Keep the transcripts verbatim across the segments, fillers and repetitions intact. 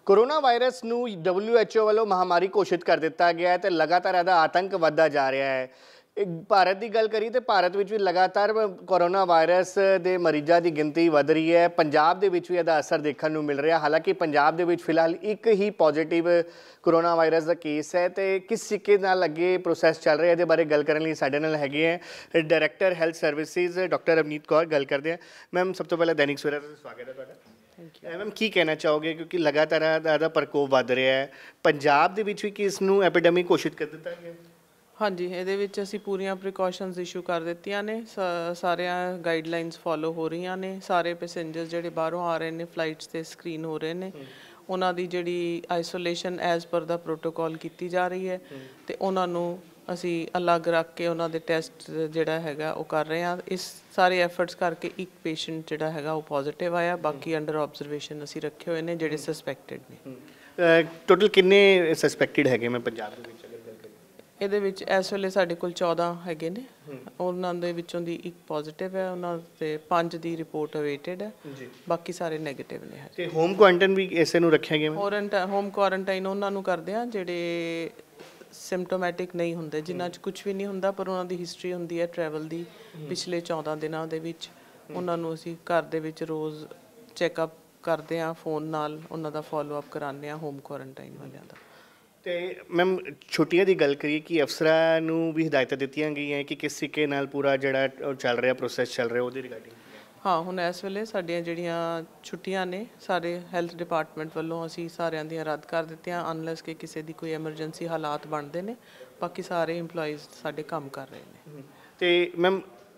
Corona virus नू W H O वालों महामारी घोषित कर दिता गया है तो लगातार इसका आतंक बढ़ता जा रहा है। एक भारत की गल करिए तो भारत में भी लगातार कोरोना वायरस के मरीजों की गिनती बढ़ रही है। पंजाब के भी इसका असर देखने को मिल रहा। हालांकि पंजाब के फिलहाल एक ही पॉजिटिव कोरोना वायरस का केस है तो किस तरीके अगे प्रोसैस चल रहा है ये बारे गल करने लिए साडे नाल हैगे है director health services doctor Avneet Kaur. गल करते हैं मैम, सब तो पहले दैनिक सवेरा स्वागत है तुहाडा। मैम की कहना चाहोगे क्योंकि लगातार इसका प्रकोप बढ़ रहा है, पंजाब के भी कि इसनूं एपीडेमिक घोषित कर दिता गया? हाँ जी, ये ਅਸੀਂ पूरियां प्रिकॉशनस इशू कर ਦਿੱਤੀਆਂ ने, ਸਾਰਿਆਂ गाइडलाइनस फॉलो हो रही ने। सारे पैसेंजर ਜਿਹੜੇ ਬਾਹਰੋਂ आ रहे हैं फ्लाइट्स ਤੇ स्क्रीन हो रहे हैं, ਉਹਨਾਂ ਦੀ ਜਿਹੜੀ ਆਈਸੋਲੇਸ਼ਨ ਐਜ਼ ਪਰ ਦਾ ਪ੍ਰੋਟੋਕੋਲ ਕੀਤੀ ਜਾ ਰਹੀ ਹੈ ਤੇ ਉਹਨਾਂ ਨੂੰ ਅਸੀਂ ਅਲੱਗ ਰੱਖ ਕੇ ਉਹਨਾਂ ਦੇ ਟੈਸਟ ਜਿਹੜਾ ਹੈਗਾ ਉਹ ਕਰ ਰਹੇ ਹਾਂ। ਇਸ ਸਾਰੇ ਐਫਰਟਸ ਕਰਕੇ ਇੱਕ ਪੇਸ਼ੈਂਟ ਜਿਹੜਾ ਹੈਗਾ ਉਹ ਪੋਜ਼ਿਟਿਵ ਆਇਆ, ਬਾਕੀ ਅੰਡਰ ਆਬਜ਼ਰਵੇਸ਼ਨ ਅਸੀਂ ਰੱਖੇ ਹੋਏ ਨੇ ਜਿਹੜੇ ਸਸਪੈਕਟਡ ਨੇ। ਟੋਟਲ ਕਿੰਨੇ ਸਸਪੈਕਟਡ ਹੈਗੇ ਮੈਂ ਪੰਜਾਬ ਦੇ ਵਿੱਚ? ਇਹਦੇ ਵਿੱਚ ਇਸ ਵੇਲੇ ਸਾਡੇ ਕੋਲ ਚੌਦਾਂ ਹੈਗੇ ਨੇ, ਉਹਨਾਂ ਦੇ ਵਿੱਚੋਂ ਦੀ ਇੱਕ ਪੋਜ਼ਿਟਿਵ ਹੈ, ਉਹਨਾਂ ਤੇ ਪੰਜ ਦੀ ਰਿਪੋਰਟ ਅਵੇਟਡ ਹੈ, ਬਾਕੀ ਸਾਰੇ ਨੈਗੇਟਿਵ ਨੇ। ਤੇ ਹੋਮ ਕੁਆਰੰਟਾਈਨ ਵੀ ਇਸੇ ਨੂੰ ਰੱਖਿਆ ਗਿਆ? ਹੋਮ ਕੁਆਰੰਟਾਈਨ ਉਹਨਾਂ ਨੂੰ ਕਰਦੇ ਆ ਜਿਹੜੇ ਸਿੰਪਟੋਮੈਟਿਕ ਨਹੀਂ ਹੁੰਦੇ, ਜਿਨ੍ਹਾਂ 'ਚ ਕੁਝ ਵੀ ਨਹੀਂ ਹੁੰਦਾ ਪਰ ਉਹਨਾਂ ਦੀ ਹਿਸਟਰੀ ਹੁੰਦੀ ਹੈ ਟਰੈਵਲ ਦੀ ਪਿਛਲੇ ਚੌਦਾਂ ਦਿਨਾਂ ਦੇ ਵਿੱਚ। ਉਹਨਾਂ ਨੂੰ ਅਸੀਂ ਘਰ ਦੇ ਵਿੱਚ ਰੋਜ਼ ਚੈੱਕਅਪ ਕਰਦੇ ਹਾਂ, ਫੋਨ ਨਾਲ ਉਹਨਾਂ ਦਾ ਫੋਲੋ ਅਪ ਕਰਾਉਂਦੇ ਹਾਂ ਹੋਮ ਕੁਆਰੰਟਾਈਨ ਵਾਲਿਆਂ ਦਾ। ਤੇ ਮੈਮ ਛੁੱਟੀਆਂ ਦੀ ਗੱਲ ਕਰੀਏ ਕਿ ਅਫਸਰਾਂ ਨੂੰ ਵੀ ਹਦਾਇਤਾਂ ਦਿੱਤੀਆਂ ਗਈਆਂ ਕਿ ਕਿਸ ਤਰੀਕੇ ਨਾਲ ਪੂਰਾ ਜਿਹੜਾ ਚੱਲ ਰਿਹਾ ਪ੍ਰੋਸੈਸ ਚੱਲ ਰਿਹਾ ਉਹਦੇ ਰਿਗਾਰਡਿੰਗ? ਹਾਂ, ਹੁਣ ਇਸ ਵੇਲੇ ਸਾਡੀਆਂ ਜਿਹੜੀਆਂ ਛੁੱਟੀਆਂ ਨੇ ਸਾਰੇ ਹੈਲਥ ਡਿਪਾਰਟਮੈਂਟ ਵੱਲੋਂ ਅਸੀਂ ਸਾਰਿਆਂ ਦੀਆਂ ਰੱਦ ਕਰ ਦਿੱਤੀਆਂ ਅਨਲੈਸ ਕਿ ਕਿਸੇ ਦੀ ਕੋਈ ਐਮਰਜੈਂਸੀ ਹਾਲਾਤ ਬਣਦੇ ਨੇ। ਬਾਕੀ ਸਾਰੇ EMPLOYEES ਸਾਡੇ ਕੰਮ ਕਰ ਰਹੇ ਨੇ। ਤੇ ਮੈਮ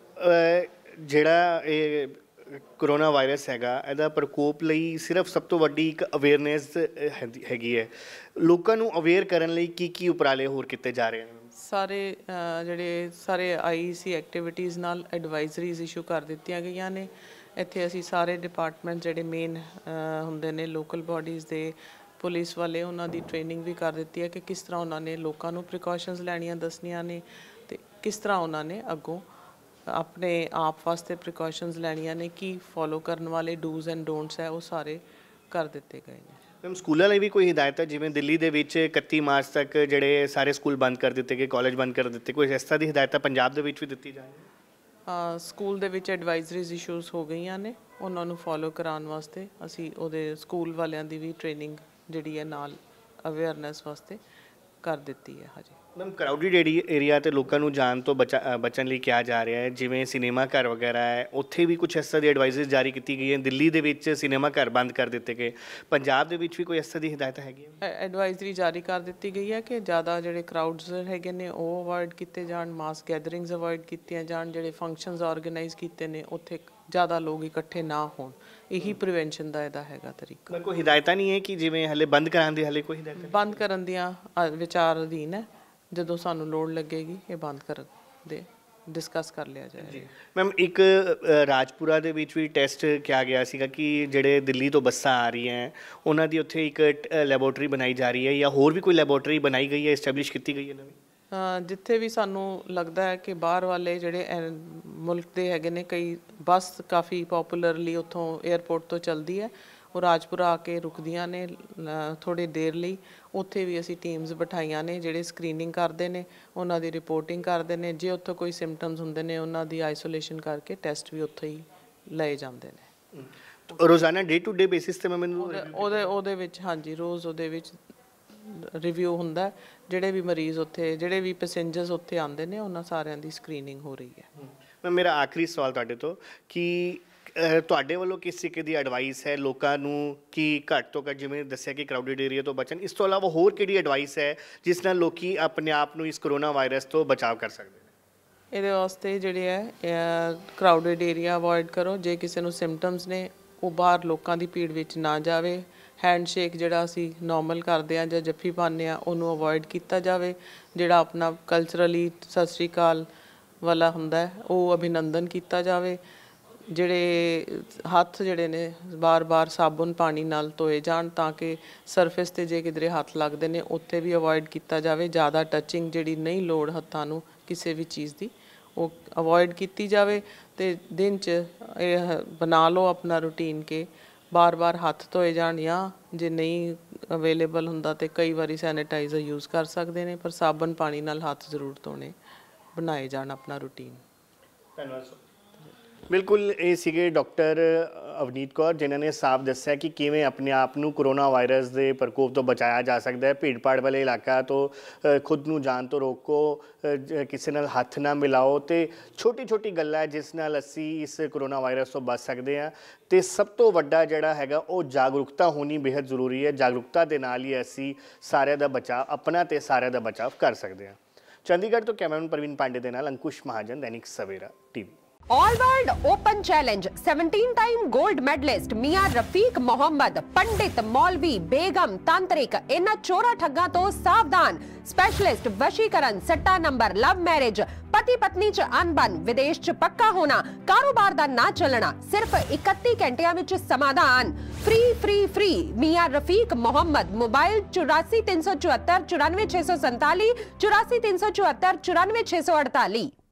ਜਿਹੜਾ ਇਹ कोरोना वायरस हैगा ਇਹਦਾ ਪ੍ਰਕੋਪ ਲਈ ਸਿਰਫ ਸਭ ਤੋਂ ਵੱਡੀ ਇੱਕ ਅਵੇਅਰਨੈਸ ਹੈਗੀ ਹੈ, ਲੋਕਾਂ ਨੂੰ ਅਵੇਅਰ ਕਰਨ ਲਈ ਕੀ ਕੀ ਉਪਰਾਲੇ ਹੋਰ ਕੀਤੇ ਜਾ ਰਹੇ ਹਨ? ਸਾਰੇ ਜਿਹੜੇ ਸਾਰੇ ਆਈਈਸੀ ਐਕਟੀਵਿਟੀਜ਼ ਨਾਲ ਐਡਵਾਈਜ਼ਰੀਜ਼ ਇਸ਼ੂ ਕਰ ਦਿੱਤੀਆਂ ਗਈਆਂ ਨੇ। ਇੱਥੇ ਅਸੀਂ ਸਾਰੇ ਡਿਪਾਰਟਮੈਂਟ ਜਿਹੜੇ ਮੇਨ ਹੁੰਦੇ ਨੇ ਲੋਕਲ ਬਾਡੀਜ਼ ਦੇ, ਪੁਲਿਸ ਵਾਲੇ, ਉਹਨਾਂ ਦੀ ਟ੍ਰੇਨਿੰਗ ਵੀ ਕਰ ਦਿੱਤੀ ਹੈ ਕਿ ਕਿਸ ਤਰ੍ਹਾਂ ਉਹਨਾਂ ਨੇ ਲੋਕਾਂ ਨੂੰ ਪ੍ਰੀਕਾਸ਼ਨਸ ਲੈਣੀਆਂ ਦੱਸਣੀਆਂ ਨੇ ਤੇ ਕਿਸ ਤਰ੍ਹਾਂ ਉਹਨਾਂ ਨੇ ਅੱਗੋਂ ਆਪਣੇ ਆਪ ਵਾਸਤੇ ਪ੍ਰੀਕਾਸ਼ਨਸ ਲੈਣੀਆਂ ਨੇ, ਕੀ ਫੋਲੋ ਕਰਨ ਵਾਲੇ ਡੂਜ਼ ਐਂਡ ਡੋਂਟਸ ਹੈ ਉਹ ਸਾਰੇ ਕਰ ਦਿੱਤੇ ਗਏ ਨੇ। ਮੈਮ ਸਕੂਲਾਂ ਲਈ ਵੀ ਕੋਈ ਹਦਾਇਤ ਹੈ? ਜਿਵੇਂ ਦਿੱਲੀ ਦੇ ਵਿੱਚ ਇਕੱਤੀ ਮਾਰਚ ਤੱਕ ਜਿਹੜੇ ਸਾਰੇ ਸਕੂਲ ਬੰਦ ਕਰ ਦਿੱਤੇ ਗਏ, ਕਾਲਜ ਬੰਦ ਕਰ ਦਿੱਤੇ, ਕੋਈ ਇਸ ਤਰ੍ਹਾਂ ਦੀ ਹਦਾਇਤਾਂ ਪੰਜਾਬ ਦੇ ਵਿੱਚ ਵੀ ਦਿੱਤੀ ਜਾਣਗੀਆਂ? ਹਾਂ, ਸਕੂਲ ਦੇ ਵਿੱਚ ਐਡਵਾਈਜ਼ਰੀਜ਼ ਇਸ਼ੂਜ਼ ਹੋ ਗਈਆਂ ਨੇ, ਉਹਨਾਂ ਨੂੰ ਫੋਲੋ ਕਰਾਉਣ ਵਾਸਤੇ ਅਸੀਂ ਉਹਦੇ ਸਕੂਲ ਵਾਲਿਆਂ ਦੀ ਵੀ ਟ੍ਰੇਨਿੰਗ ਜਿਹੜੀ ਹੈ ਨਾਲ ਅਵੇਅਰਨੈਸ ਵਾਸਤੇ ਕਰ ਦਿੱਤੀ ਹੈ। ਹਜੇ ਮੈਮ ਕਰਾਊਡਡ ਏਰੀਆ ਤੇ ਲੋਕਾਂ ਨੂੰ ਜਾਣ ਤੋਂ ਬਚਾ ਬਚਣ ਲਈ ਕਿਹਾ ਜਾ ਰਿਹਾ ਹੈ, ਜਿਵੇਂ ਸਿਨੇਮਾ ਘਰ ਵਗੈਰਾ ਹੈ ਉੱਥੇ ਵੀ ਕੁਝ ਇਸ ਤਰ੍ਹਾਂ ਦੀ ਐਡਵਾਈਜ਼ਰੀ ਜਾਰੀ ਕੀਤੀ ਗਈ ਹੈ। ਦਿੱਲੀ ਦੇ ਵਿੱਚ ਸਿਨੇਮਾ ਘਰ ਬੰਦ ਕਰ ਦਿੱਤੇ ਗਏ, ਪੰਜਾਬ ਦੇ ਵਿੱਚ ਵੀ ਕੋਈ ਇਸ ਤਰ੍ਹਾਂ ਦੀ ਹਦਾਇਤ ਹੈਗੀ ਹੈ? ਐਡਵਾਈਜ਼ਰੀ ਜਾਰੀ ਕਰ ਦਿੱਤੀ ਗਈ ਹੈ ਕਿ ਜ਼ਿਆਦਾ ਜਿਹੜੇ ਕਰਾਊਡਸ ਹੈਗੇ ਨੇ ਉਹ ਅਵੋਇਡ ਕੀਤੇ ਜਾਣ, ਮਾਸ ਗੈਦਰਿੰਗਸ ਅਵੋਇਡ ਕੀਤੀਆਂ ਜਾਣ, ਜਿਹੜੇ ਫੰਕਸ਼ਨਸ ਆਰਗੇਨਾਈਜ਼ ਕੀਤੇ ਨੇ ਉੱਥੇ ਜ਼ਿਆਦਾ ਲੋਕ ਇਕੱਠੇ ਨਾ ਹੋਣ। ਇਹੀ ਪ੍ਰੀਵੈਂਸ਼ਨ ਦਾ ਇਹਦਾ ਹੈਗਾ ਤਰੀਕਾ। ਕੋਈ ਹਦਾਇਤਾਂ ਨਹੀਂ ਹੈ ਕਿ ਜਿਵੇਂ ਹਲੇ ਬੰਦ ਕਰਾਉਣ ਦੀ ਹਲੇ ਕੋਈ ਹਦਾਇਤ? ਬੰਦ ਕਰਨ ਦੀਆਂ ਵਿਚਾਰ ਅਧੀਨ ਹੈ, ਜਦੋਂ ਸਾਨੂੰ ਲੋੜ ਲੱਗੇਗੀ ਇਹ ਬੰਦ ਕਰਨ ਦੇ ਡਿਸਕਸ ਕਰ ਲਿਆ ਜਾਏਗਾ। ਮੈਮ ਇੱਕ ਰਾਜਪੁਰਾ ਦੇ ਵਿੱਚ ਵੀ ਟੈਸਟ ਕਿਹਾ ਗਿਆ ਸੀਗਾ ਕਿ ਜਿਹੜੇ ਦਿੱਲੀ ਤੋਂ ਬੱਸਾਂ ਆ ਰਹੀਆਂ ਉਹਨਾਂ ਦੀ ਉੱਥੇ ਇੱਕ ਲੈਬੋਰਟਰੀ ਬਣਾਈ ਜਾ ਰਹੀ ਹੈ ਜਾਂ ਹੋਰ ਵੀ ਕੋਈ ਲੈਬੋਰਟਰੀ ਬਣਾਈ ਗਈ ਹੈ, ਐਸਟੈਬਲਿਸ਼ ਕੀਤੀ ਗਈ ਹੈ ਨਵੀਂ? ਜਿੱਥੇ ਵੀ ਸਾਨੂੰ ਲੱਗਦਾ ਹੈ ਕਿ ਬਾਹਰ ਵਾਲੇ ਜਿਹੜੇ ਮੁਲਕ ਦੇ ਹੈਗੇ ਨੇ, ਕਈ ਬੱਸ ਕਾਫੀ ਪੋਪੂਲਰਲੀ ਉੱਥੋਂ ਏਅਰਪੋਰਟ ਤੋਂ ਚੱਲਦੀ ਹੈ, ਉਹ ਰਾਜਪੁਰਾ ਆ ਕੇ ਰੁਕਦੀਆਂ ਨੇ ਥੋੜ੍ਹੀ ਦੇਰ ਲਈ। ਉੱਥੇ ਵੀ ਅਸੀਂ ਟੀਮਸ ਬਿਠਾਈਆਂ ਨੇ ਜਿਹੜੇ ਸਕਰੀਨਿੰਗ ਕਰਦੇ ਨੇ, ਉਹਨਾਂ ਦੀ ਰਿਪੋਰਟਿੰਗ ਕਰਦੇ ਨੇ। ਜੇ ਉੱਥੋਂ ਕੋਈ ਸਿੰਪਟਮਸ ਹੁੰਦੇ ਨੇ ਉਹਨਾਂ ਦੀ ਆਈਸੋਲੇਸ਼ਨ ਕਰਕੇ ਟੈਸਟ ਵੀ ਉੱਥੇ ਹੀ ਲਏ ਜਾਂਦੇ ਨੇ ਰੋਜ਼ਾਨਾ ਡੇ ਟੂ ਡੇ ਬੇਸਿਸ 'ਤੇ। ਮੈਂ ਮੈਨੂੰ ਉਹਦੇ ਉਹਦੇ ਵਿੱਚ ਹਾਂਜੀ ਰੋਜ਼ ਉਹਦੇ ਵਿੱਚ ਰਿਵਿਊ ਹੁੰਦਾ, ਜਿਹੜੇ ਵੀ ਮਰੀਜ਼ ਉੱਥੇ, ਜਿਹੜੇ ਵੀ ਪੈਸੇਂਜਰਸ ਉੱਥੇ ਆਉਂਦੇ ਨੇ ਉਹਨਾਂ ਸਾਰਿਆਂ ਦੀ ਸਕਰੀਨਿੰਗ ਹੋ ਰਹੀ ਹੈ। ਮੈਂ ਮੇਰਾ ਆਖਰੀ ਸਵਾਲ ਤੁਹਾਡੇ ਤੋਂ ਕਿ ਤੁਹਾਡੇ ਵੱਲੋਂ ਕਿਸ ਤਰੀਕੇ ਦੀ ਐਡਵਾਈਸ ਹੈ ਲੋਕਾਂ ਨੂੰ ਕਿ ਘੱਟ ਤੋਂ ਘੱਟ, ਜਿਵੇਂ ਦੱਸਿਆ ਕਿ ਕਰਾਊਡਡ ਏਰੀਆ ਤੋਂ ਬਚਣ, ਇਸ ਤੋਂ ਇਲਾਵਾ ਹੋਰ ਕਿਹੜੀ ਐਡਵਾਈਸ ਹੈ ਜਿਸ ਨਾਲ ਲੋਕੀ ਆਪਣੇ ਆਪ ਨੂੰ ਇਸ ਕਰੋਨਾ ਵਾਇਰਸ ਤੋਂ ਬਚਾਅ ਕਰ ਸਕਦੇ ਨੇ? ਇਹਦੇ ਵਾਸਤੇ ਜਿਹੜੇ ਹੈ ਕਰਾਊਡਡ ਏਰੀਆ ਅਵੋਇਡ ਕਰੋ, ਜੇ ਕਿਸੇ ਨੂੰ ਸਿੰਪਟਮਸ ਨੇ ਉਹ ਬਾਹਰ ਲੋਕਾਂ ਦੀ ਭੀੜ ਵਿੱਚ ਨਾ ਜਾਵੇ। ਹੈਂਡਸ਼ੇਕ ਜਿਹੜਾ ਅਸੀਂ ਨੋਰਮਲ ਕਰਦੇ ਹਾਂ ਜਾਂ ਜੱਫੀ ਪਾਉਂਦੇ ਹਾਂ ਉਹਨੂੰ ਅਵੋਇਡ ਕੀਤਾ ਜਾਵੇ। ਜਿਹੜਾ ਆਪਣਾ ਕਲਚਰਲੀ ਸਤਿ ਸ਼੍ਰੀ ਅਕਾਲ ਵਾਲਾ ਹੁੰਦਾ ਉਹ ਅਭਿਨੰਦਨ ਕੀਤਾ ਜਾਵੇ। ਜਿਹੜੇ ਹੱਥ ਜਿਹੜੇ ਨੇ ਬਾਰ-ਬਾਰ ਸਾਬੁਨ ਪਾਣੀ ਨਾਲ ਧੋਏ ਜਾਣ ਤਾਂ ਕਿ ਸਰਫੇਸ 'ਤੇ ਜੇ ਕਿਧਰੇ ਹੱਥ ਲੱਗਦੇ ਨੇ ਉੱਥੇ ਵੀ ਅਵੋਇਡ ਕੀਤਾ ਜਾਵੇ। ਜ਼ਿਆਦਾ ਟੱਚਿੰਗ ਜਿਹੜੀ ਨਹੀਂ ਲੋੜ ਹੱਥਾਂ ਨੂੰ ਕਿਸੇ ਵੀ ਚੀਜ਼ ਦੀ ਉਹ ਅਵੋਇਡ ਕੀਤੀ ਜਾਵੇ। ਅਤੇ ਦਿਨ 'ਚ ਇਹ ਬਣਾ ਲਓ ਆਪਣਾ ਰੂਟੀਨ ਕਿ ਬਾਰ ਬਾਰ ਹੱਥ ਧੋਏ ਜਾਣ, ਜਾਂ ਜੇ ਨਹੀਂ ਅਵੇਲੇਬਲ ਹੁੰਦਾ ਤੇ ਕਈ ਵਾਰੀ ਸੈਨੀਟਾਈਜ਼ਰ ਯੂਜ਼ ਕਰ ਸਕਦੇ ਨੇ, ਪਰ ਸਾਬਣ ਪਾਣੀ ਨਾਲ ਹੱਥ ਜ਼ਰੂਰ ਧੋਣੇ, ਬਣਾਏ ਜਾਣ ਆਪਣਾ ਰੂਟੀਨ। ਧੰਨਵਾਦ। ਬਿਲਕੁਲ ਇਹ ਸੀਗੇ ਡਾਕਟਰ ਅਵਨੀਤ ਕੌਰ ਜਿਨ੍ਹਾਂ ਨੇ ਸਾਫ਼ ਦੱਸਿਆ ਕਿ ਕਿਵੇਂ ਆਪਣੇ ਆਪ ਨੂੰ ਕੋਰੋਨਾ ਵਾਇਰਸ ਦੇ ਪ੍ਰਕੋਪ ਤੋਂ ਬਚਾਇਆ ਜਾ ਸਕਦਾ ਹੈ। ਭੀੜ ਭਾੜ ਵਾਲੇ ਇਲਾਕਾ ਤੋਂ ਖੁਦ ਨੂੰ ਜਾਣ ਤੋਂ ਰੋਕੋ, ਕਿਸੇ ਨਾਲ ਹੱਥ ਨਾ ਮਿਲਾਓ ਤੇ ਛੋਟੀ ਛੋਟੀ ਗੱਲਾਂ ਹੈ ਜਿਸ ਨਾਲ ਅਸੀਂ ਇਸ ਕੋਰੋਨਾ ਵਾਇਰਸ ਤੋਂ ਬਚ ਸਕਦੇ ਹਾਂ। ਤੇ ਸਭ ਤੋਂ ਵੱਡਾ ਜਿਹੜਾ ਹੈਗਾ ਉਹ ਜਾਗਰੂਕਤਾ ਹੋਣੀ ਬੇहद ਜ਼ਰੂਰੀ ਹੈ। ਜਾਗਰੂਕਤਾ ਦੇ ਨਾਲ ਹੀ ਅਸੀਂ ਸਾਰਿਆਂ ਦਾ ਬਚਾਅ, ਆਪਣਾ ਤੇ ਸਾਰਿਆਂ ਦਾ ਬਚਾਅ ਕਰ ਸਕਦੇ ਹਾਂ। ਚੰਡੀਗੜ੍ਹ ਤੋਂ ਕੈਮਰਾਮੈਨ ਪ੍ਰਵੀਨ ਪਾਂਡੇ ਦੇ ਨਾਲ Ankush Mahajan, Dainik Savera TV. All world open challenge सत्रह time gold medallist Mian Rafiq Mohammad, पंडित, मौलवी, बेगम, तांत्रिक, इन्हां चोरा ठग्गां तो सावधान। स्पेशलिस्ट वशीकरण, सट्टा नंबर, लव मैरिज, पति पत्नी च अनबन, विदेश च पक्का होना, कारोबार दा ना चलना, सिर्फ इकतीस घंटियां विच समाधान। Free free free Mian Rafiq Mohammad. Mobile चौरासी तीन सौ चौहत्तर चौरानवे छे सौ संताली, चौरासी तीन सौ चौहत्तर चौरानवे छे सौ अड़ताली।